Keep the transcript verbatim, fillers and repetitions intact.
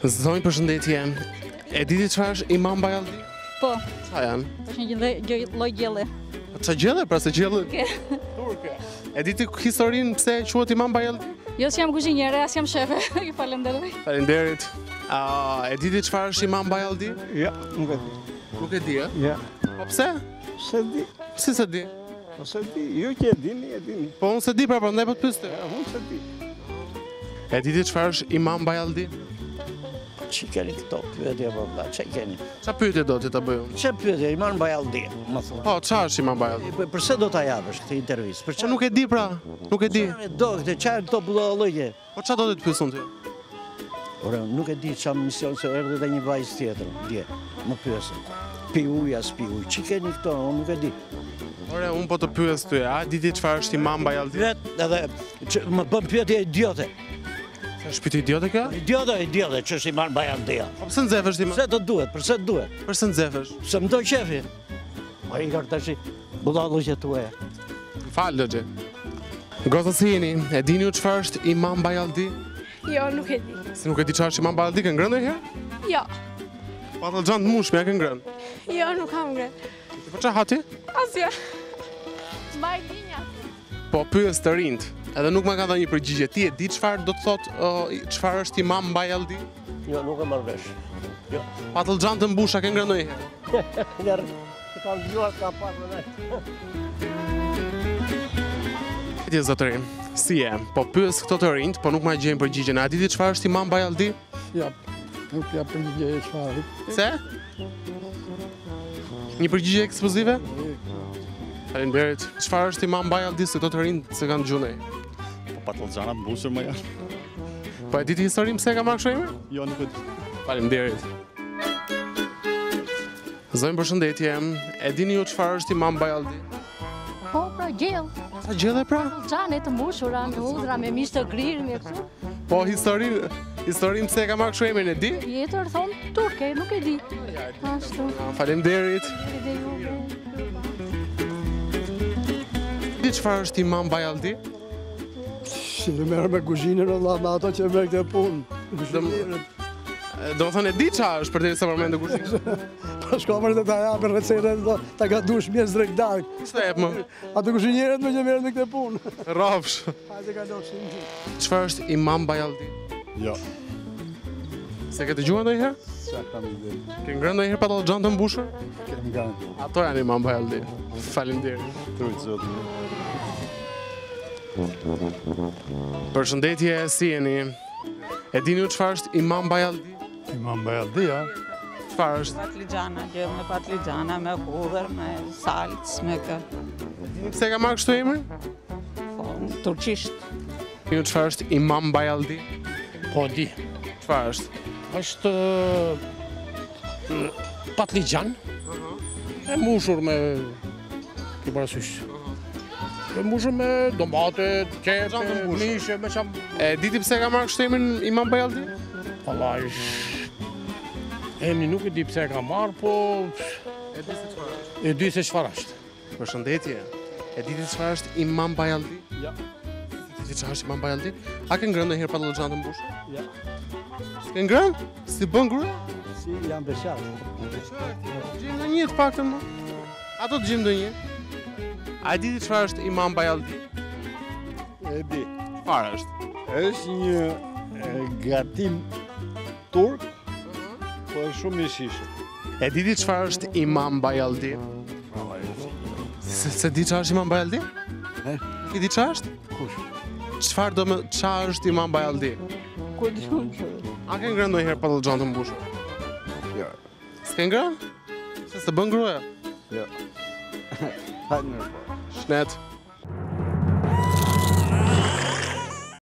Zonjë, përshëndetje. E diti çfarë është Imam Bayaldi? Po, Qa janë? është një lloj- gjë- lloj gjelle. Qa gjelle, pra se gjelle? Turke. Turke. E diti historinë pse quhet Imam Bayaldi? Jo si jam kuzhinjere, as jam shefe. Ju falenderoj. Faleminderit. A, e diti çfarë është Imam Bayaldi? Ja, nuk e di. Nuk e di, e? Ja. Po pse? Se di. Si se di? Po se di. Ju që e dini, e dini. Po unë se di, pra prandaj po të pyeste. Ja, unë se di. E diti çfarë është Imam Bayaldi? Që keni këto pyetje valla, që keni? Qa pyetje do ti ta bëj unë? Që pyetje, Imam Bayaldi, më thonë. Po, qa është Imam Bayaldi? Po përse do ta japësh këtë intervistë? Për Po nuk e di pra, nuk e di. çfarë do këtë, çfarë këto bullallëje? Po qa do të të pyes unë ty? Ora, nuk e di çfarë mision se erdhi dhe një vajzë tjetër, dje. Më pyesën. Pi uja, s'pi uj. Që keni këto? Unë nuk e di. Ore, unë po të pyes ty, a diti çfarë është Imam Bayaldi? Pyet edhe që më bën pyetje idiote. Është pyetje idiote kjo? Idiote, idiote, që është Imam Bayaldi. Po pse nxefesh ti? Pse të duhet? Përse të duhet? Përse nxefesh? Se më do qefi. Po i kërë tash budallëqe tuaja. Fal, Lëxhi. Goza si jeni? E dini ju çfarë është Imam Bayaldi? Jo, nuk e di. Si nuk e di çfarë është Imam Bayaldi, ke ngrënë ndonjëherë? Jo, Patallxhan të mushme, ja ke ngrënë. jo, nuk kam ngre. Po çfarë hati? Asja. Mbaj dinja. Po pyes të rinjt, edhe nuk më ka dhënë një përgjigje. Ti e di çfarë do të thotë çfarë është Imam Bayaldi? Jo, nuk e marrë vesh. Jo. Patallxhan të mbusha ke ngrënë ndonjëherë? Njerë, të kam gjuar ka pasë dhe. Ti zotëri, si e? Po pyes këto të rinjt, po nuk më gjejnë përgjigjen. A diti çfarë është Imam Bayaldi? Ja, nuk ja përgjigje e çfarë. Se? Një përgjigje ekskluzive? Faleminderit. Çfarë është Imam Bayaldi se këto të rinjt se kanë gjunej? Po patallxhana mbusur më janë. Po e diti historinë pse ka marrë kështu emër? Jo, nuk e di. Faleminderit. Zonjë, përshëndetje. E dini ju çfarë është Imam Bayaldi? Po, pra gjell. Sa gjelle pra? Xhane të mbushura në udhra me mish të grirë me kështu. Po historinë, historinë pse ka marrë kështu emrin e di? Tjetër thon turke, nuk e di. Ashtu. Faleminderit. Edhe ju. Di çfarë është Imam Bayaldi? Si në merë me kuzhinën Allah me ato që merë këtë punë. Kuzhinërët. Do të thonë e di çfarë është përderisa përmendë kuzhinën. Po shkomër dhe ta japë recetën, ta ka dush mjes drektark. Ç'të jep më? Ato kuzhinjerët me që merë me këtë punë. Rrafsh. Hajde ka doshin. Çfarë është Imam Bayaldi? Jo. Se ke dëgjuar ndonjëherë? Sa kam ide. Ke ngrënë ndonjëherë patallxhan të mbushur? Kem kanë. Ato janë Imam Bayaldi. Faleminderit. Trut zot. Përshëndetje, si jeni? E dini ju çfarë është Imam Bayaldi? Imam Bayaldi, ja. Çfarë është? Patlıcana, gjë me patlıcana, me hudhër, me salcë, me kë. Pse ka marrë kështu emrin? Po, turqisht. Dini ju çfarë është Imam Bayaldi? Po di, Çfarë është? është uh, patligjan, e mbushur me ke parasysh. E mbushur me domate, qepe, mishe, me çam. E diti pse ka marrë kështu emrin Imam Bayaldi? Vallai. Emri nuk e di pse e ka marrë, po E di se çfarë është. e di se çfarë është. Përshëndetje. E diti çfarë është Imam Bayaldi? Ja. Diti çfarë është Imam Bayaldi? A ke ngrënë ndonjëherë patallxhan të mbushur? Ja. S'ke ngrënë? Si bën gruaja? Si jam besharë. Gjejmë ndonjë të paktën më. Ato të gjejmë ndonjë. A e diti çfarë është Imam Bayaldi? E di. Çfarë është? Është një e, gatim turk, po është shumë i shishëm. E diti çfarë është Imam Bayaldi? Se, se di çfarë është Imam Bayaldi? E? I di çfarë është? Kush? Çfarë do më çfarë është Imam Bayaldi? Ku di unë që? A ke ngrënë ndonjëherë patallxhan të mbushur? Jo. S'ke ngrënë? Se s'të bën gruaja? Jo. Hajde. Shnet.